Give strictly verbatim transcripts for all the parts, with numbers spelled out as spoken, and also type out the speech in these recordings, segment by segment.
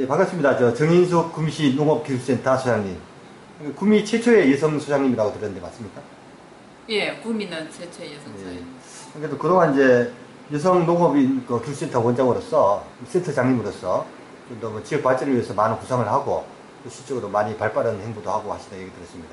예, 반갑습니다. 저 정인숙 구미시 농업기술센터 소장님. 구미 최초의 여성 소장님이라고 들었는데 맞습니까? 예, 구미는 최초의 여성 소장님. 예. 그래도 그동안 이제 여성 농업인 그 기술센터 원장으로서 센터장님으로서 또 뭐 지역 발전을 위해서 많은 구상을 하고 또 실적으로 많이 발빠른 행보도 하고 하시다 얘기 들었습니다.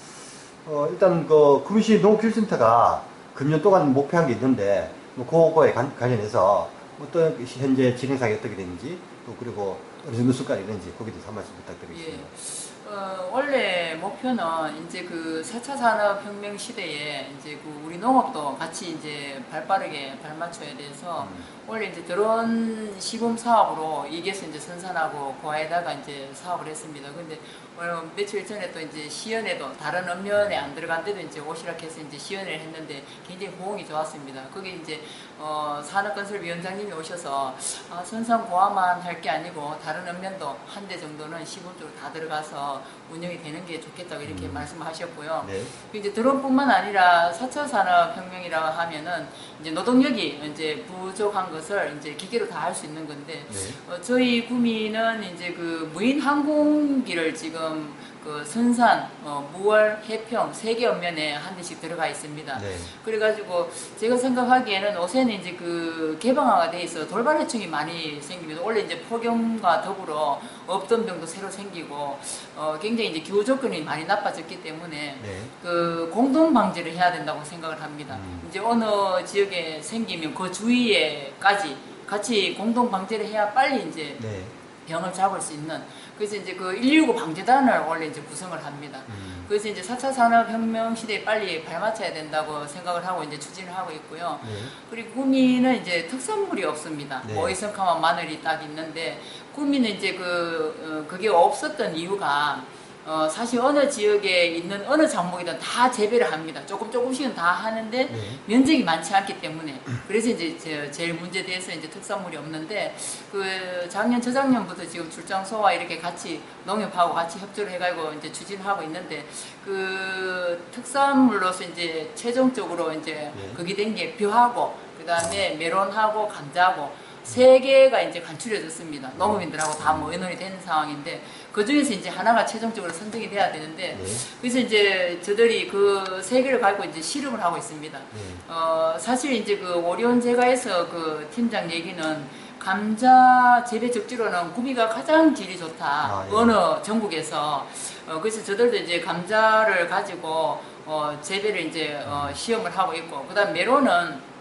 어, 일단 그 구미시 농업기술센터가 금년 동안 목표한 게 있는데 뭐 그거에 관, 관련해서 어떤 현재 진행상이 어떻게 되는지 또 그리고 어느 정도 수까지 있는지 거기에 대해서 한 말씀 부탁드리겠습니다. 예. 어, 원래 목표는 이제 그 사 차 산업혁명 시대에 이제 그 우리 농업도 같이 이제 발빠르게 발맞춰야 돼서 음. 원래 이제 드론 시범 사업으로 이게서 이제 선산하고 고아에다가 이제 사업을 했습니다. 근데 어, 며칠 전에 또 이제 시연에도 다른 읍면에 안 들어간 데도 이제 오시라 해서 이제 시연을 했는데 굉장히 호응이 좋았습니다. 거기 이제 어, 산업건설위원장님이 오셔서 아, 선산 고아만 할 게 아니고 다른 읍면도 한 대 정도는 시범적으로 다 들어가서 운영이 되는 게 좋겠다고 이렇게 음. 말씀하셨고요. 네. 이제 드론뿐만 아니라 사 차 산업혁명이라고 하면은 이제 노동력이 이제 부족한 것을 이제 기계로 다 할 수 있는 건데 네. 어, 저희 구미는 이제 그 무인 항공기를 지금 그 선산, 어, 무월, 해평 세 개 읍면에 한 대씩 들어가 있습니다. 네. 그래가지고 제가 생각하기에는 요새는 이제 그 개방화가 돼 있어 돌발 해충이 많이 생깁니다. 원래 이제 폭염과 더불어 없던 병도 새로 생기고 어, 굉장히 이제 기후 조건이 많이 나빠졌기 때문에 네. 그 공동 방지를 해야 된다고 생각을 합니다. 음. 이제 어느 지역에 생기면 그 주위에까지 같이 공동 방지를 해야 빨리 이제 네. 병을 잡을 수 있는. 그래서 이제 그 일일구 방재단을 원래 이제 구성을 합니다. 음. 그래서 이제 사 차 산업혁명 시대에 빨리 발맞춰야 된다고 생각을 하고 이제 추진을 하고 있고요. 네. 그리고 구미는 이제 특산물이 없습니다. 네. 오이성카만 마늘이 딱 있는데 구미는 이제 그, 어, 그게 없었던 이유가 어, 사실 어느 지역에 있는 어느 작목이든 다 재배를 합니다. 조금 조금씩은 다 하는데 네. 면적이 많지 않기 때문에 그래서 이제 제, 제일 문제돼서 이제 특산물이 없는데 그 작년 저작년부터 지금 출장소와 이렇게 같이 농협하고 같이 협조를 해가지고 이제 추진을 하고 있는데 그 특산물로서 이제 최종적으로 이제 네. 그게 된 게 벼하고 그 다음에 메론하고 감자하고 세 개가 이제 간추려졌습니다. 농업인들하고 다 뭐 의논이 된 상황인데 그 중에서 이제 하나가 최종적으로 선정이 돼야 되는데 네. 그래서 이제 저들이 그 세 개를 가지고 이제 실험을 하고 있습니다. 네. 어, 사실 이제 그 오리온 제과에서 그 팀장 얘기는 감자 재배 적지로는 구미가 가장 질이 좋다. 아, 예. 어느 전국에서 어, 그래서 저들도 이제 감자를 가지고 어, 재배를 이제 어, 시험을 하고 있고 그다음 메론은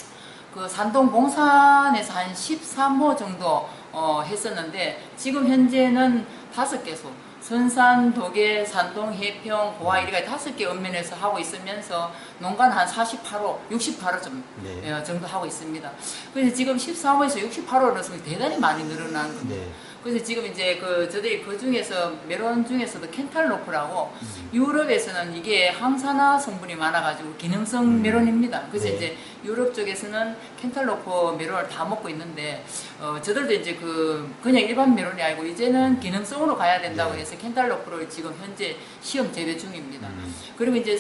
그 산동 봉산에서 한 십삼 호 정도 어, 했었는데 지금 현재는 다섯 개소 선산, 도계, 산동, 해평, 고아 이리가 다섯 개 읍면에서 하고 있으면서 농가는 한 사십팔 호, 육십팔 호 좀, 네. 어, 정도 하고 있습니다. 그래서 지금 십삼 호에서 육십팔 호로 대단히 많이 늘어난 겁니다. 네. 그래서 지금 이제 그 저들이 그 중에서 메론 중에서도 켄탈로프라고 음. 유럽에서는 이게 항산화 성분이 많아가지고 기능성 음. 메론입니다. 그래서 네. 이제 유럽 쪽에서는 켄탈로프 메론을 다 먹고 있는데 어, 저들도 이제 그 그냥 일반 메론이 아니고 이제는 기능성으로 가야 된다고 네. 해서 켄탈로프를 지금 현재 시험 재배 중입니다. 음. 그리고 이제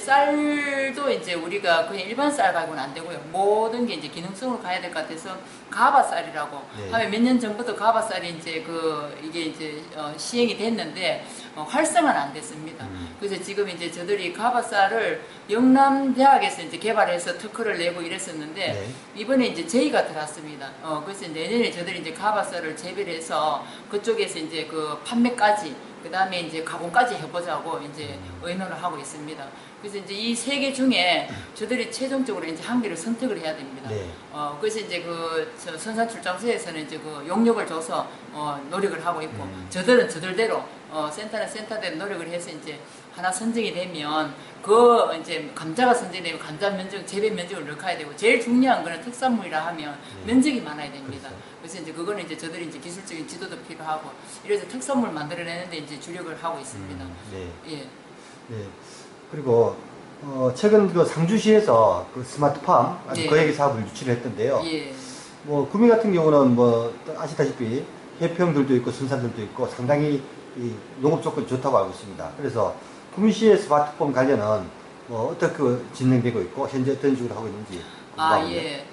쌀도 이제 우리가 그냥 일반 쌀 가지고는 안 되고요. 모든 게 이제 기능성으로 가야 될 것 같아서 가바쌀이라고 네. 하면 몇 년 전부터 가바쌀이 이제 그 이게 이제 어, 시행이 됐는데 어, 활성화는 안 됐습니다. 음. 그래서 지금 이제 저들이 가바쌀을 영남대학에서 이제 개발해서 특허를 내고 이랬었는데 네. 이번에 이제 제의가 들어왔습니다. 어, 그래서 내년에 저들이 이제 가바쌀을 재배를 해서 그쪽에서 이제 그 판매까지 그 다음에 이제 가공까지 해보자고 이제 의논을 하고 있습니다. 그래서 이제 이 세 개 중에 저들이 최종적으로 이제 한 개를 선택을 해야 됩니다. 네. 어, 그래서 이제 그 선산 출장소에서는 이제 그 용역을 줘서 어, 노력을 하고 있고, 음. 저들은 저들대로 어, 센터는 센터대로 노력을 해서 이제 하나 선정이 되면 그 이제 감자가 선정되면 감자 면적, 재배 면적을 넣어야 되고 제일 중요한 거는 특산물이라 하면 네. 면적이 많아야 됩니다. 그렇죠. 그래서 이제 그거는 이제 저들이 이제 기술적인 지도도 필요하고 이래서 특산물 만들어내는데 이제 주력을 하고 있습니다. 음, 네. 예. 네. 그리고 어, 최근 그 상주시에서 그 스마트팜 네. 거액의 사업을 유치를 했던데요. 예. 뭐 구미 같은 경우는 뭐 아시다시피 해평들도 있고 순산들도 있고 상당히 이 농업 조건이 좋다고 알고 있습니다. 그래서 구미시의 스마트팜 관련은 뭐 어떻게 진행되고 있고 현재 어떤 식으로 하고 있는지 궁금합니다. 아 예.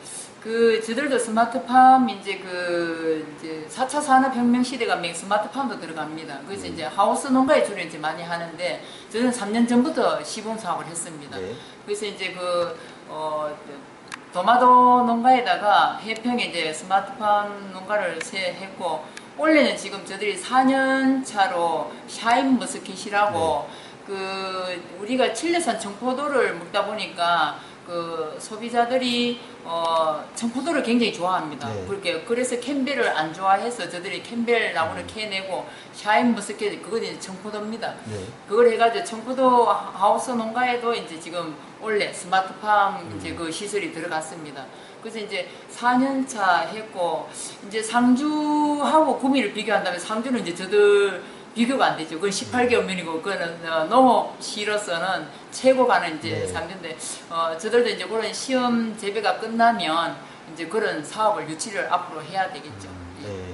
그 저들도 스마트팜 이제 그 이제 사 차 산업혁명 시대 가면 스마트팜도 들어갑니다. 그래서 음. 이제 하우스 농가에 주로 이제 많이 하는데 저는 삼 년 전부터 시범 사업을 했습니다. 네. 그래서 이제 그 어, 도마도 농가에다가 해평에 이제 스마트팜 농가를 세 했고 원래는 지금 저들이 사 년 차로 샤인 머스킷이라고 네. 그 우리가 칠레산 청포도를 먹다 보니까 그 소비자들이 어 청포도를 굉장히 좋아합니다. 네. 그렇게 그래서 캠벨을 안 좋아해서 저들이 캠벨 나무를 음. 캐내고 샤인 머스켓 그건 이제 청포도입니다. 네. 그걸 해가지고 청포도 하우스 농가에도 이제 지금 원래 스마트팜 음. 이제 그 시설이 들어갔습니다. 그래서 이제 사 년 차 했고 이제 상주하고 구미를 비교한다면 상주는 이제 저들 비교가 안 되죠. 그건 십팔 개 엄연이고 그거는 어, 농업시로서는 최고 가는 이제 네. 상주인데 어, 저들도 이제 그런 시험 재배가 끝나면 이제 그런 사업을 유치를 앞으로 해야 되겠죠. 네.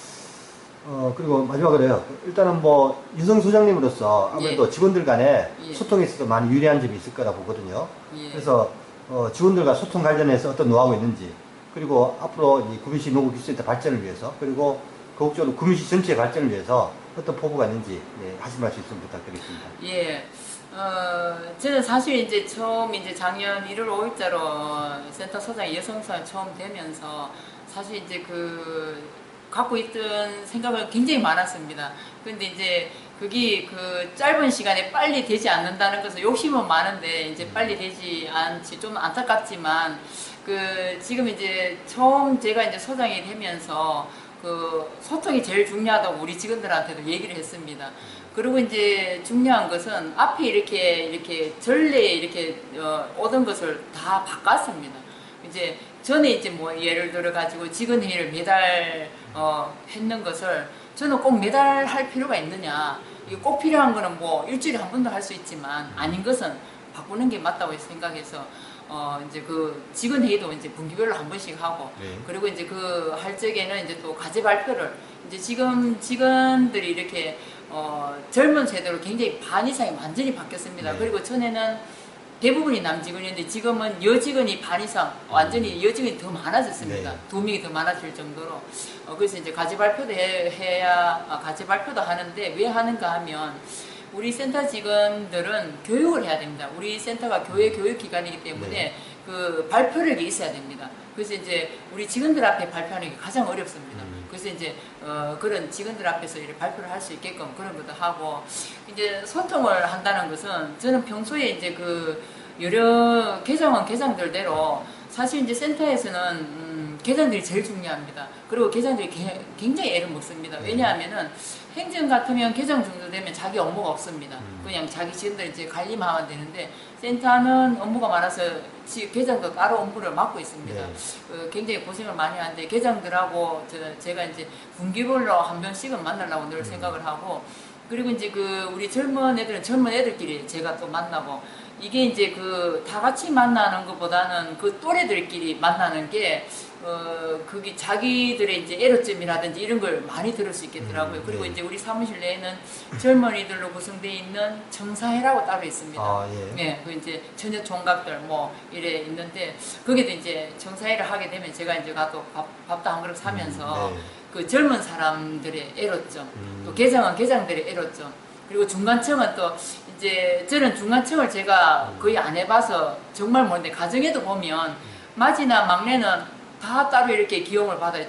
어, 그리고 마지막으로요. 일단은 뭐, 유성 소장님으로서 아무래도 예. 직원들 간에 예. 소통에 있어서 많이 유리한 점이 있을 거라 보거든요. 예. 그래서, 어, 직원들과 소통 관련해서 어떤 노하우가 있는지, 그리고 앞으로 이 구미시 농업기술센터 발전을 위해서, 그리고 그국적으로 구미시 전체의 발전을 위해서 어떤 포부가 있는지, 예, 하신 말씀 좀 부탁드리겠습니다. 예. 어, 저는 사실 이제 처음 이제 작년 일월 오일자로 센터 소장 여성사에 처음 되면서 사실 이제 그 갖고 있던 생각은 굉장히 많았습니다. 근데 이제 그게 그 짧은 시간에 빨리 되지 않는다는 것은 욕심은 많은데 이제 빨리 되지 않지 좀 안타깝지만 그 지금 이제 처음 제가 이제 소장이 되면서 그 소통이 제일 중요하다고 우리 직원들한테도 얘기를 했습니다. 그리고 이제 중요한 것은 앞에 이렇게 이렇게 전례 이렇게 어, 오던 것을 다 바꿨습니다. 이제 전에 이제 뭐 예를 들어 가지고 직원 회의를 매달 어, 했는 것을 저는 꼭 매달 할 필요가 있느냐? 이게 꼭 필요한 거는 뭐 일주일에 한 번도 할 수 있지만 아닌 것은 바꾸는 게 맞다고 생각해서 어 이제 그 직원 회의도 이제 분기별로 한 번씩 하고 네. 그리고 이제 그 할 적에는 이제 또 과제 발표를 이제 지금 직원들이 이렇게 어 젊은 세대로 굉장히 반 이상이 완전히 바뀌었습니다. 네. 그리고 전에는 대부분이 남직원이었는데 지금은 여직원이 반 이상 완전히 여직원이 더 많아졌습니다. 네. 두 명이 더 많아질 정도로 어, 그래서 이제 과제 발표도 해, 해야 아, 과제 발표도 하는데 왜 하는가 하면 우리 센터 직원들은 교육을 해야 됩니다. 우리 센터가 교회 교육 기관이기 때문에 네. 그 발표력이 있어야 됩니다. 그래서 이제 우리 직원들 앞에 발표하는 게 가장 어렵습니다. 음. 그래서 이제 어, 그런 직원들 앞에서 이렇게 발표를 할 수 있게끔 그런 것도 하고 이제 소통을 한다는 것은 저는 평소에 이제 그 여러 계장은 계장들대로 사실 이제 센터에서는 음, 계장들이 제일 중요합니다. 그리고 계장들이 게, 굉장히 애를 먹습니다. 왜냐하면은 행정 같으면 계장 정도 되면 자기 업무가 없습니다. 음. 그냥 자기 직원들 이제 관리만 하면 되는데 센터는 업무가 많아서 지, 계장도 따로 업무를 맡고 있습니다. 네. 어, 굉장히 고생을 많이 하는데 계장들하고 저, 제가 이제 분기별로 한 번씩은 만나려고 늘 음. 생각을 하고 그리고 이제 그 우리 젊은 애들은 젊은 애들끼리 제가 또 만나고 이게 이제 그 다 같이 만나는 것보다는 그 또래들끼리 만나는 게 어, 그게 자기들의 이제 애로점이라든지 이런 걸 많이 들을 수 있겠더라고요. 음, 그리고 네. 이제 우리 사무실 내에는 젊은이들로 구성되어 있는 정사회라고 따로 있습니다. 아, 예. 네, 그 이제 처녀 총각들 뭐 이래 있는데 거기도 이제 정사회를 하게 되면 제가 이제 가도 밥, 밥도 한 그릇 사면서 음, 네. 그 젊은 사람들의 애로점, 음. 또 계장은 계장들의 애로점, 그리고 중간층은 또 이제 저는 중간층을 제가 거의 안 해봐서 정말 모르는데 가정에도 보면 마지나 막내는 다 따로 이렇게 기용을 받아요.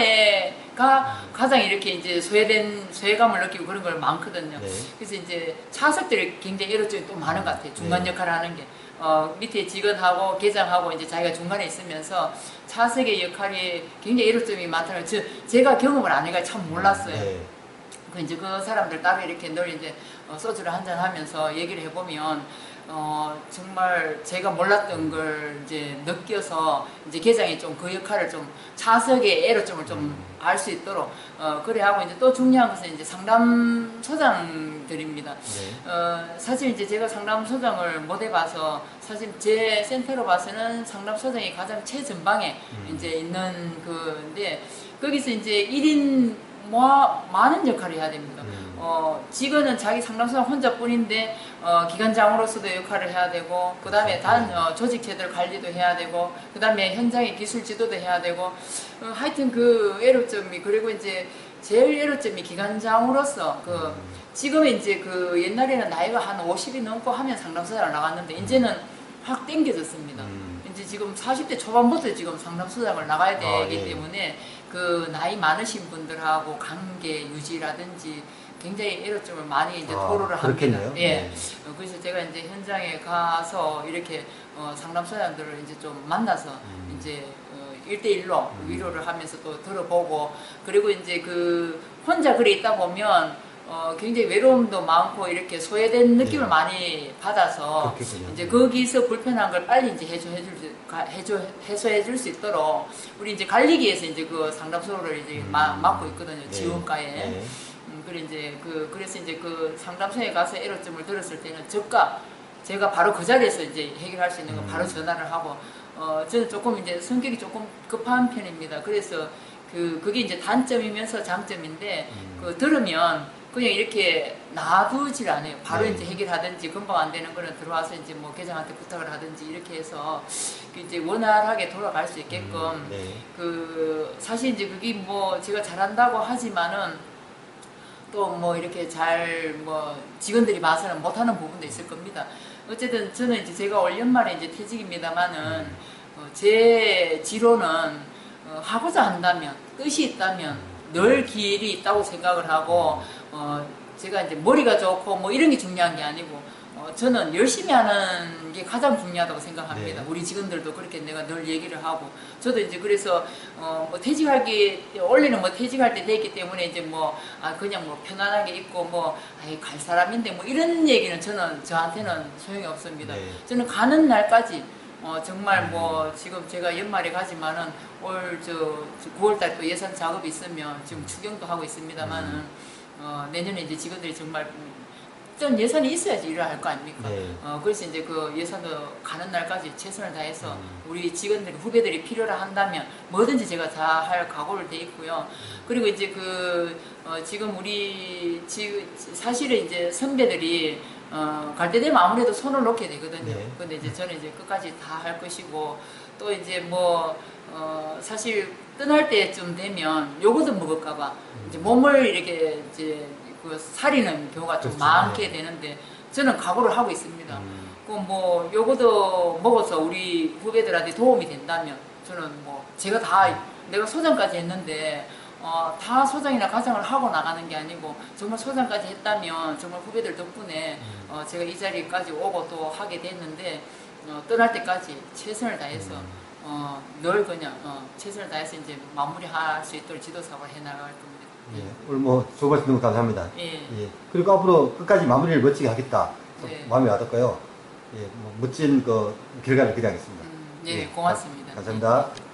중간에가 가장 이렇게 이제 소외된 소외감을 느끼고 그런 걸 많거든요. 네. 그래서 이제 차석들이 굉장히 애로점이 또 많은 것 같아요. 중간 네. 역할을 하는 게. 어, 밑에 직원하고 계장하고 이제 자기가 중간에 있으면서 차석의 역할이 굉장히 애로점이 많다는 걸 저, 제가 경험을 안 해가 참 몰랐어요. 네. 그 이제 그 사람들 따로 이렇게 늘 이제 어, 소주를 한잔 하면서 얘기를 해보면 어, 정말 제가 몰랐던 걸 이제 느껴서 이제 계장이 좀 그 역할을 좀 차석의 애로점을 좀 알 수 있도록 어, 그래 하고 이제 또 중요한 것은 이제 상담소장들입니다. 네. 어, 사실 이제 제가 상담소장을 못 해봐서 사실 제 센터로 봐서는 상담소장이 가장 최전방에 음. 이제 있는 그인데 거기서 이제 일 인 뭐 많은 역할을 해야 됩니다. 음. 어, 직원은 자기 상담소장 혼자뿐인데 어, 기관장으로서도 역할을 해야 되고 그 다음에 단 어, 조직체들 관리도 해야 되고 그 다음에 현장의 기술 지도도 해야 되고 어, 하여튼 그 애로점이 그리고 이제 제일 애로점이 기관장으로서 그 지금은 이제 그 옛날에는 나이가 한 오십이 넘고 하면 상담소장을 나갔는데 이제는 확 땡겨졌습니다. 음. 이제 지금 사십 대 초반부터 지금 상담소장을 나가야 되기 아, 예. 때문에 그 나이 많으신 분들하고 관계 유지라든지 굉장히 애로점을 많이 이제 아, 토로를 그렇겠네요. 합니다. 예. 네. 어, 그래서 제가 이제 현장에 가서 이렇게 어, 상담소장들을 이제 좀 만나서 음. 이제 어, 일대일로 위로를 하면서 또 들어보고 그리고 이제 그 혼자 그래 있다 보면 어, 굉장히 외로움도 많고 이렇게 소외된 느낌을 네. 많이 받아서 그렇겠군요. 이제 거기서 불편한 걸 빨리 이제 해소해 줄 수, 가- 해소, 해소해 줄 수 있도록 우리 이제 관리기에서 이제 그 상담소를 이제 음. 마, 맡고 있거든요. 네. 지원과에. 네. 음, 그래 이제 그 그래서 이제 그 상담소에 가서 애로점을 들었을 때는 저가 제가 바로 그 자리에서 이제 해결할 수 있는 거 바로 음. 전화를 하고 어 저는 조금 이제 성격이 조금 급한 편입니다. 그래서 그 그게 이제 단점이면서 장점인데 음. 그 들으면 그냥 이렇게 놔두질 않아요. 바로 네. 이제 해결하든지 금방 안 되는 거는 들어와서 이제 뭐 계장한테 부탁을 하든지 이렇게 해서 그 이제 원활하게 돌아갈 수 있게끔 음. 네. 그 사실 이제 그게 뭐 제가 잘한다고 하지만은 또 뭐 이렇게 잘 뭐 직원들이 봐서는 못하는 부분도 있을 겁니다. 어쨌든 저는 이제 제가 올 연말에 이제 퇴직입니다만은 음. 어, 제 지로는 어, 하고자 한다면 뜻이 있다면 늘 길이 있다고 생각을 하고 어, 제가 이제 머리가 좋고 뭐 이런 게 중요한 게 아니고 어, 저는 열심히 하는 게 가장 중요하다고 생각합니다. 네. 우리 직원들도 그렇게 내가 늘 얘기를 하고 저도 이제 그래서 어, 뭐 퇴직하기 원래는 뭐 퇴직할 때 됐기 때문에 이제 뭐 아, 그냥 뭐 편안하게 있고 뭐 아이 갈 사람인데 뭐 이런 얘기는 저는 저한테는 소용이 없습니다. 네. 저는 가는 날까지 어, 정말 뭐 지금 제가 연말에 가지만은 올 저 구월달 또 예산 작업이 있으면 지금 추경도 하고 있습니다만은 어, 내년에 이제 직원들이 정말 좀 예산이 있어야지 일을 할 거 아닙니까? 네. 어, 그래서 이제 그 예산도 가는 날까지 최선을 다해서 음. 우리 직원들, 후배들이 필요로 한다면 뭐든지 제가 다 할 각오를 돼 있고요. 그리고 이제 그, 어, 지금 우리, 지, 사실은 이제 선배들이 어, 갈 때 되면 아무래도 손을 놓게 되거든요. 네. 근데 이제 저는 이제 끝까지 다 할 것이고 또 이제 뭐, 어, 사실 떠날 때쯤 되면 요거도 먹을까봐 이제 몸을 이렇게 이제 그 살이는 경우가 좀 그렇죠. 많게 네. 되는데 저는 각오를 하고 있습니다. 음. 그 뭐 요거도 먹어서 우리 후배들한테 도움이 된다면 저는 뭐 제가 다 내가 소장까지 했는데 어, 다 소장이나 과장을 하고 나가는 게 아니고 정말 소장까지 했다면 정말 후배들 덕분에 어, 제가 이 자리까지 오고 또 하게 됐는데 어, 떠날 때까지 최선을 다해서 어, 늘 그냥 어, 최선을 다해서 이제 마무리할 수 있도록 지도 사업을 해나갈 겁니다. 예. 오늘 뭐 좋은 말씀 너무 감사합니다. 예. 예. 그리고 앞으로 끝까지 마무리를 멋지게 하겠다. 네. 마음이 와닿고요. 예. 뭐 멋진 그 결과를 기대하겠습니다. 음, 예, 고맙습니다. 감사합니다.